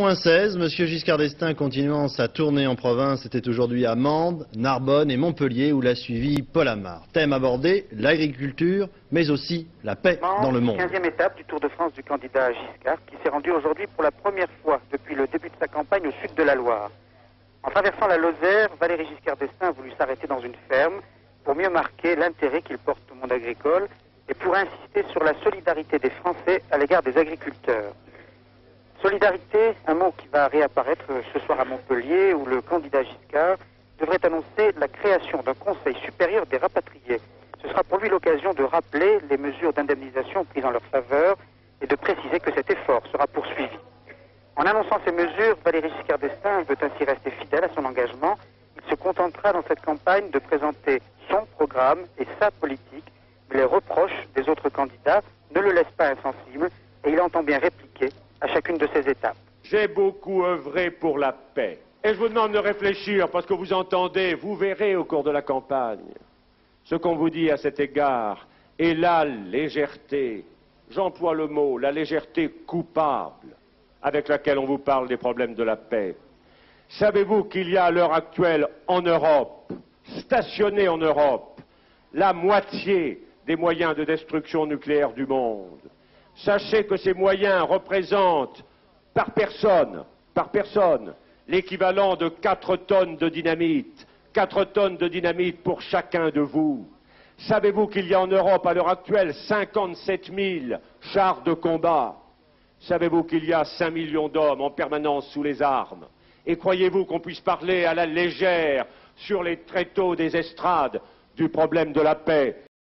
-16, Monsieur Giscard d'Estaing, continuant sa tournée en province, était aujourd'hui à Mende, Narbonne et Montpellier, où l'a suivi Paul Amar. Thème abordé, l'agriculture, mais aussi la paix dans le monde. 15e étape du Tour de France du candidat Giscard, qui s'est rendu aujourd'hui pour la première fois depuis le début de sa campagne au sud de la Loire. En traversant la Lozère, Valéry Giscard d'Estaing a voulu s'arrêter dans une ferme pour mieux marquer l'intérêt qu'il porte au monde agricole et pour insister sur la solidarité des Français à l'égard des agriculteurs. Solidarité, un mot qui va réapparaître ce soir à Montpellier, où le candidat Giscard devrait annoncer la création d'un conseil supérieur des rapatriés. Ce sera pour lui l'occasion de rappeler les mesures d'indemnisation prises en leur faveur et de préciser que cet effort sera poursuivi. En annonçant ces mesures, Valéry Giscard d'Estaing veut ainsi rester fidèle à son engagement. Il se contentera dans cette campagne de présenter son programme et sa politique. Les reproches des autres candidats ne le laissent pas insensible et il entend bien répliquer à chacune de ces étapes. J'ai beaucoup œuvré pour la paix. Et je vous demande de réfléchir parce que vous entendez, vous verrez au cours de la campagne, ce qu'on vous dit à cet égard est la légèreté, j'emploie le mot, la légèreté coupable avec laquelle on vous parle des problèmes de la paix. Savez-vous qu'il y a à l'heure actuelle en Europe, stationnés en Europe, la moitié des moyens de destruction nucléaire du monde? Sachez que ces moyens représentent par personne, l'équivalent de 4 tonnes de dynamite, 4 tonnes de dynamite pour chacun de vous. Savez-vous qu'il y a en Europe à l'heure actuelle 57 000 chars de combat? Savez-vous qu'il y a 5 millions d'hommes en permanence sous les armes? Et croyez-vous qu'on puisse parler à la légère sur les tréteaux des estrades du problème de la paix?